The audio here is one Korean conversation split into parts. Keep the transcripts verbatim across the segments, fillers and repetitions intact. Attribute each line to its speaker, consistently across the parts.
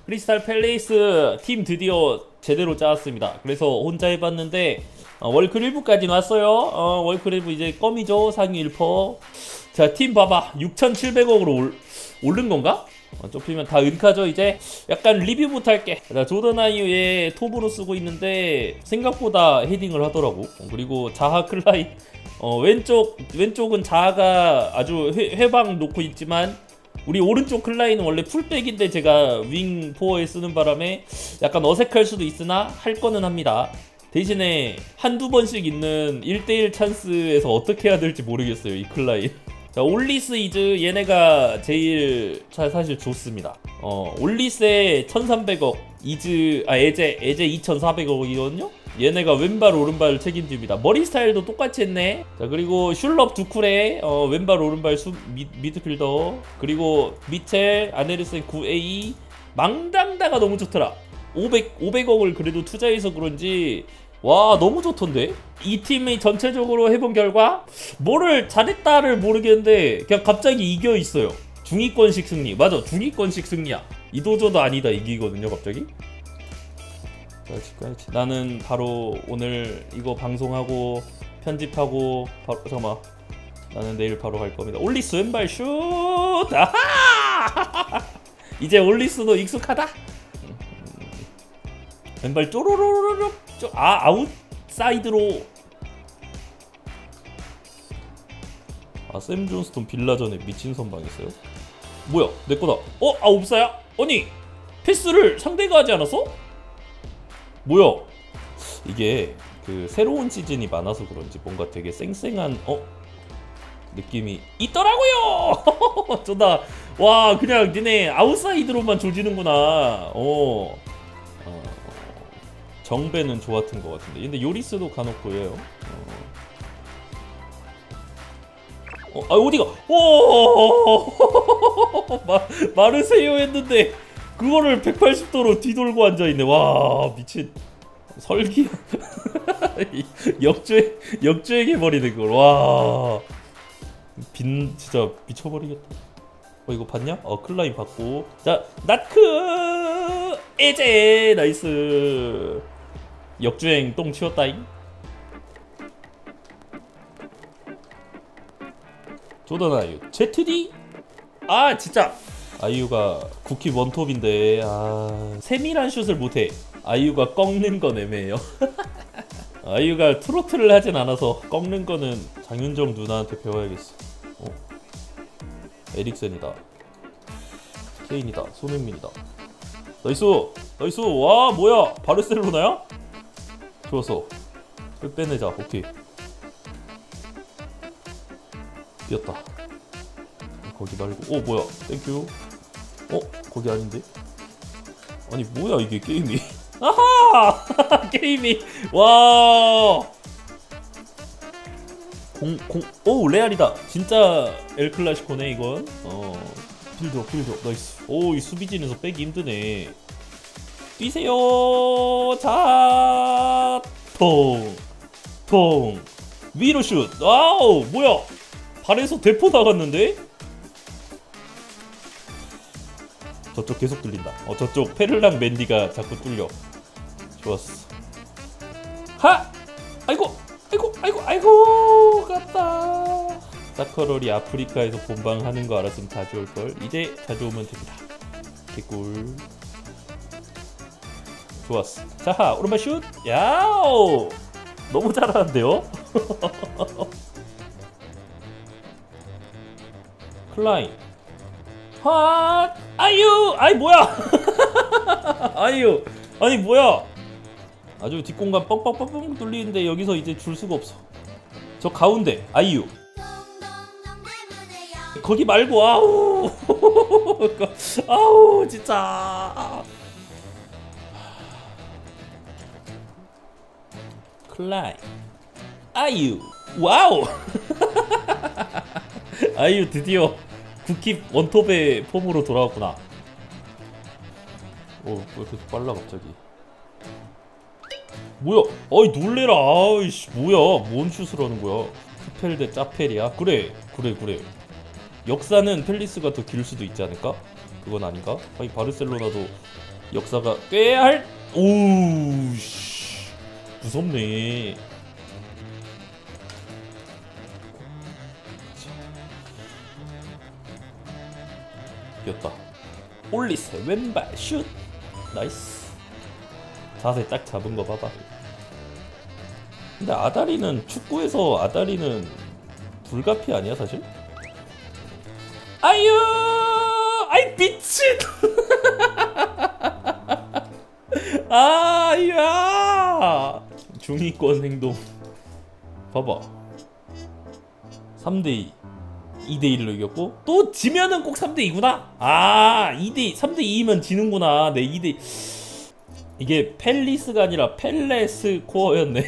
Speaker 1: 크리스탈 팰레이스 팀 드디어 제대로 짜왔습니다. 그래서 혼자 해봤는데 어, 월클 일 부까지 왔어요. 어, 월클 일 부 이제 껌이죠. 상위 일 퍼센트. 자, 팀 봐봐. 육천칠백억으로 올, 오른 건가? 어, 좁히면 다 은카죠. 이제 약간 리뷰부터 할게. 자, 조던 아이유의 톱으로 쓰고 있는데 생각보다 헤딩을 하더라고. 어, 그리고 자하 클라이 어, 왼쪽 왼쪽은 자하가 아주 회, 회방 놓고 있지만 우리 오른쪽 클라이는 원래 풀백인데 제가 윙 포어에 쓰는 바람에 약간 어색할 수도 있으나 할 거는 합니다. 대신에 한두 번씩 있는 일 대 일 찬스에서 어떻게 해야 될지 모르겠어요, 이 클라이. 자, 올리스 이즈 얘네가 제일 사실 좋습니다. 어, 올리스에 천삼백억, 이즈 아 에제 에제 이천사백억이거든요. 얘네가 왼발 오른발 책임집니다. 머리 스타일도 똑같이 했네. 자, 그리고 슐럽 두쿨에 어, 왼발 오른발 수, 미, 미드필더. 그리고 미첼 아네르센 구 에이 망당다가 너무 좋더라. 오백, 오백억을 그래도 투자해서 그런지 와 너무 좋던데. 이 팀이 전체적으로 해본 결과 뭐를 잘했다를 모르겠는데 그냥 갑자기 이겨 있어요. 중위권식 승리. 맞아, 중위권식 승리야. 이도저도 아니다 이기거든요 갑자기. 가야지. 나는 바로 오늘 이거 방송하고 편집하고 바로 잠깐만. 나는 내일 바로 갈 겁니다. 올리스 왼발 슛. 아하! 이제 올리스도 익숙하다. 왼발 쪼로로로로. 아, 아웃사이드로. 아, 샘 존스톤 빌라전에 미친 선방했어요. 뭐야, 내 거다. 어, 아, 옵사야? 아니, 패스를 상대가 하지 않았어? 뭐야? 이게 그 새로운 시즌이 많아서 그런지 뭔가 되게 쌩쌩한 어 느낌이 있더라고요. 저다. 와, 그냥 니네 아웃사이드로만 조지는구나. 어, 어 정배는 좋았던 것 같은데. 근데 요리스도 간혹 보여요. 어, 어 아 어디가? 오, 마, 마르세요 했는데 그거를 백팔십 도로 뒤돌고 앉아있네. 와 미친 설기. 역주행 역주행해버리네 그걸. 와 빈 진짜 미쳐버리겠다. 어 이거 봤냐? 어 클라인 봤고. 자 나크 에제 나이스. 역주행 똥 치웠다잉. 조던 아이유 제트디. 아 진짜 아이유가 국힙 원톱인데 아 세밀한 슛을 못해. 아이유가 꺾는 건 애매해요. 아이유가 트로트를 하진 않아서 꺾는 거는 장윤정 누나한테 배워야겠어. 어. 에릭센이다. 케인이다. 손흥민이다. 나이스! 나이스! 와 뭐야 바르셀로나야? 좋았어. 빼내자. 오케이. 뛰었다. 거기 말고. 어 뭐야 땡큐. 어 거기 아닌데. 아니 뭐야 이게 게임이. 아하. 게임이 와 공 공 오 레알이다. 진짜 엘클라시코네 이건. 어 필드 필드 나이스. 오 이 수비진에서 빼기 힘드네. 뛰세요. 자 통 통 위로 슛. 와우 뭐야 발에서 대포 나갔는데? 저쪽 계속 뚫린다. 어 저쪽 페르랑 맨디가 자꾸 뚫려. 좋았어. 하! 아이고! 아이고! 아이고! 아이고! 갔다. 사커롤이 아프리카에서 본방하는 거 알았으면 자주 올걸. 이제 자주 오면 됩니다. 개꿀. 좋았어. 자 오른발 슛! 야오! 너무 잘하는데요? 클라인 핫 아유 아이 뭐야. 아유 아니 뭐야. 아주 뒷공간 뻥뻥뻥뻥 뚫리는데 여기서 이제 줄 수가 없어. 저 가운데 아이유 거기 말고. 아우. 아우 진짜. 클라인 아이유 와우. 아이유 드디어 국힙 원톱의 폼으로 돌아왔구나. 오, 왜 이렇게 빨라 갑자기. 뭐야? 어이 놀래라. 아이씨 뭐야? 뭔 슛을 하는 거야? 스펠 대 짜펠이야? 그래 그래 그래. 역사는 펠리스가 더 길 수도 있지 않을까? 그건 아닌가? 아니 바르셀로나도 역사가 꽤할 오우 씨 무섭네. 이겼다. 올리세 왼발 슛 나이스. 자세 딱 잡은 거 봐봐. 근데 아다리는 축구에서 아다리는 불가피 아니야 사실? 아유 아이 미친. 아야 중위권 행동 봐봐. 삼 대 이 이 대 일로 이겼고 또 지면은 꼭 삼 대 이구나. 아 이 대 이 삼 대 이면 지는구나. 네 이 대 이게 펠리스가 아니라 펠레스 코어였네.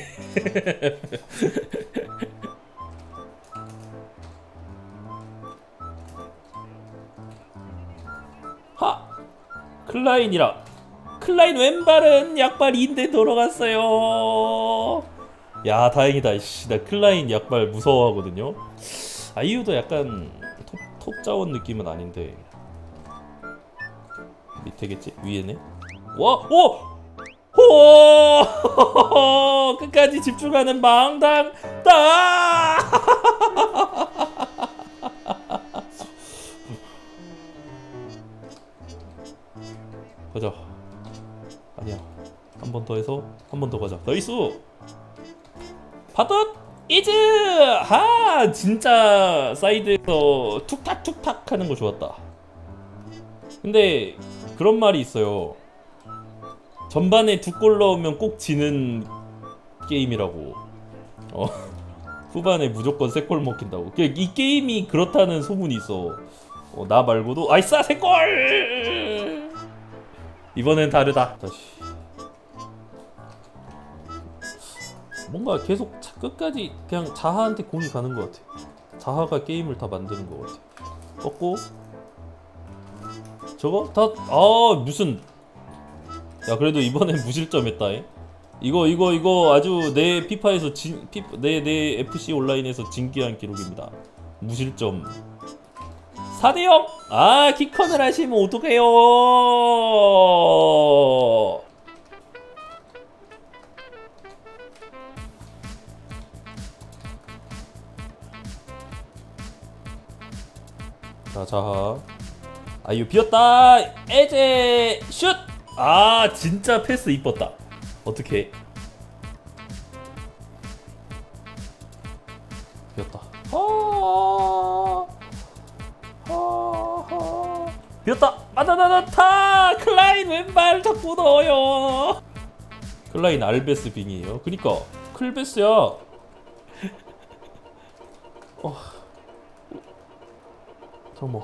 Speaker 1: 하! 클라인이라. 클라인 왼발은 약발 인대 돌아갔어요. 야 다행이다. 씨, 나 클라인 약발 무서워하거든요. 아이유도 약간 톱, 톱 자원 느낌은 아닌데 밑에겠지? 위에네? 와! 오! 호! 끝까지 집중하는 망당 따! 가자. 아니야. 한 번 더 해서 한 번 더 가자. 나이스! 파덧! 이즈! 하! 진짜 사이드에서 툭탁툭탁 하는 거 좋았다. 근데 그런 말이 있어요. 전반에 두 골 넣으면 꼭 지는 게임이라고. 어. 후반에 무조건 세 골 먹힌다고. 이 게임이 그렇다는 소문이 있어. 어, 나 말고도 아이싸 세 골! 이번엔 다르다. 다시. 뭔가 계속 끝까지 그냥 자하한테 공이 가는 것 같아. 자하가 게임을 다 만드는 것 같아. 꺾고 저거 다 아 무슨 야 그래도 이번엔 무실점했다. 이거 이거 이거 아주 내 피파에서 진 내 내 에프씨 온라인에서 진기한 기록입니다. 무실점 사 대 영. 아 키컨을 하시면 어떡해요. 자 자하 아유 비었다. 에제 슛. 아 진짜 패스 이뻤다. 어떻게 비었다. 아, 아, 아. 비었다. 아다다다타. 클라인 왼발 자꾸 넣어요. 클라인 알베스 빙이에요. 그니까 클베스야. 어. 잠깐만.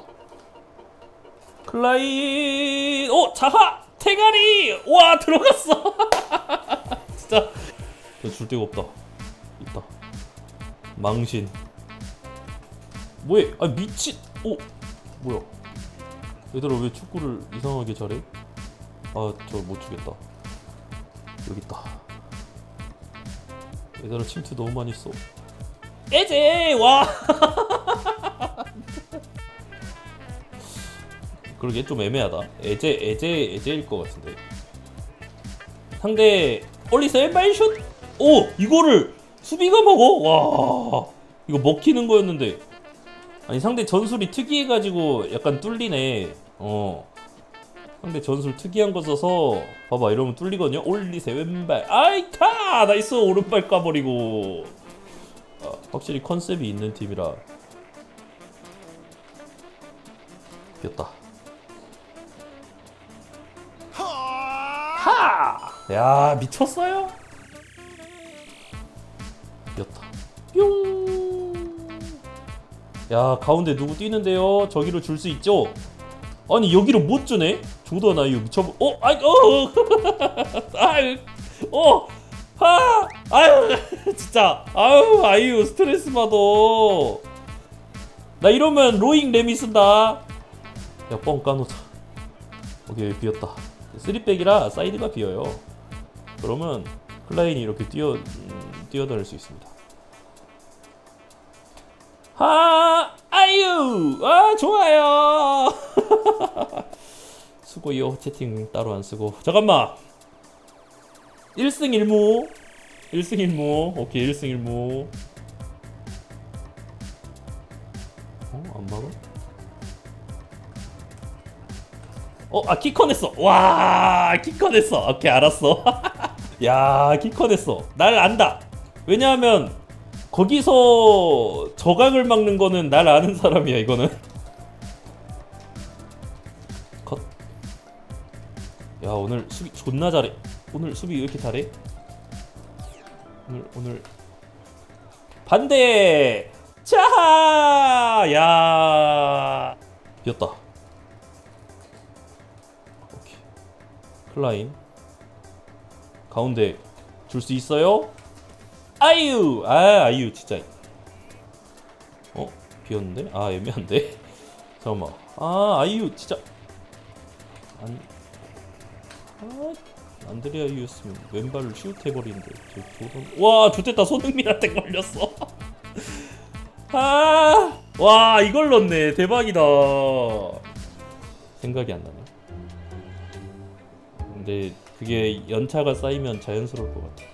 Speaker 1: 클라인 오 자하 태가리 와 들어갔어. 진짜 줄 데가 없다. 있다. 망신. 뭐해? 아 미친. 오 뭐야? 얘들아 왜 축구를 이상하게 잘해? 아 저 못 주겠다. 여기 있다. 얘들아 침투 너무 많이 써. 에제 와. 그러게 좀 애매하다. 에제 에제 에제일 것 같은데. 상대 올리스 왼발 슛. 오 이거를 수비가 먹어. 와 이거 먹히는 거였는데. 아니 상대 전술이 특이해가지고 약간 뚫리네. 어 상대 전술 특이한 거 써서 봐봐 이러면 뚫리거든요. 올리세 왼발 아이타 나이스. 오른발 까버리고. 아, 확실히 컨셉이 있는 팀이라. 비었다. 하! 야 미쳤어요? 비었다. 뿅. 야 가운데 누구 뛰는데요? 저기로 줄 수 있죠? 아니 여기로 못 주네? 조던 아이유 미쳐버. 어? 아이 어! 아유 어! 하! 아유 진짜 아유 아이유 스트레스 받아. 나 이러면 로잉 레미 쓴다. 야 뻥 까놓자. 오케이 비었다. 쓰리백이라 사이드가 비어요. 그러면 클라인이 이렇게 뛰어 음, 뛰어다닐 수 있습니다. 하 아유 아 좋아요. 수고요. 채팅 따로 안 쓰고. 잠깐만. 일승 일무. 일승 일무. 오케이, 일승 일무. 어? 안 막아? 어, 아, 키커냈어. 와, 키커냈어. 오케이, 알았어. 야, 키커냈어. 날 안다. 왜냐하면 거기서 저각을 막는 거는 날 아는 사람이야, 이거는. 컷. 야, 오늘 수비 존나 잘해. 오늘 수비 왜 이렇게 잘해? 오늘 오늘 반대. 자, 야, 비었다. 오케이. 클라인 가운데 줄 수 있어요? 아유, 아, 아유, 진짜. 어, 비었는데? 아, 애매한데. 잠깐만. 아, 아유, 진짜. 아니, 아, 안드레아 유였으면 왼발을 슛해버리는데. 와, 좋됐다. 손흥민한테 걸렸어. 아, 와, 이걸 넣네. 대박이다. 생각이 안 나네. 근데 그게 연차가 쌓이면 자연스러울 것 같아.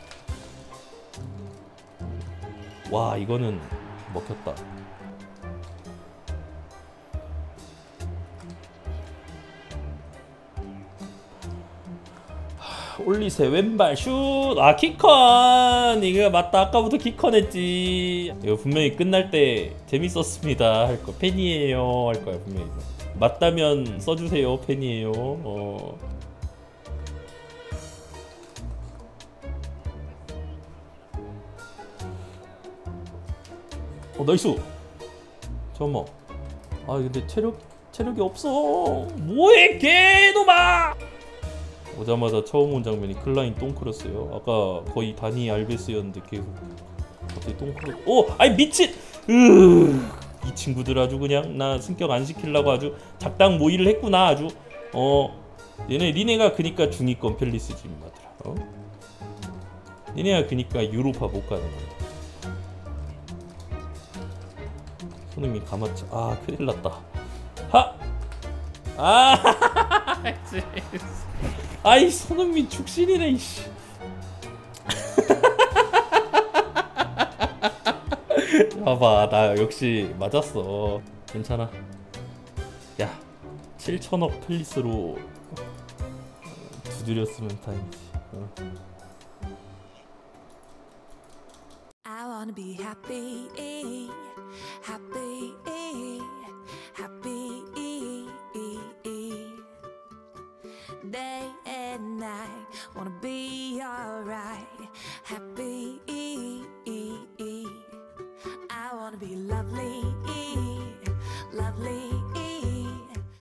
Speaker 1: 와, 이거는 먹혔다. 올리세 왼발 슛. 아, 키컨. 이거 맞다. 아까부터 키컨 했지. 이거 분명히 끝날 때 재밌었습니다 할 거. 팬이에요 할 거야 분명히. 맞다면 써주세요. 팬이에요. 어. 어, 나이스. 잠깐만. 아, 근데 체력 체력이 없어. 뭐해 개놈아. 오자마자 처음 온 장면이 클라인 똥크로스요. 아까 거의 다니 알베스였는데 계속 갑자기 똥크로스. 오, 아이 미친. 으, 이 친구들 아주 그냥 나 승격 안 시키려고 아주 작당 모의를 했구나 아주. 어, 얘네 니네가 그니까 중위권 펠리스지 마더라. 어? 니네가 그니까 유로파 못 가는 거야. 손흥민 감았지. 아, 큰일 났다. 하! 아! 아이, 손흥민 축신이네, 이씨. 봐봐, 나 역시 맞았어. 괜찮아. 야, 칠천억 펠리스로 두드렸으면 다행이지. 어.
Speaker 2: I wanna be happy, happy, happy. Day and night, wanna be alright, happy. I wanna be lovely.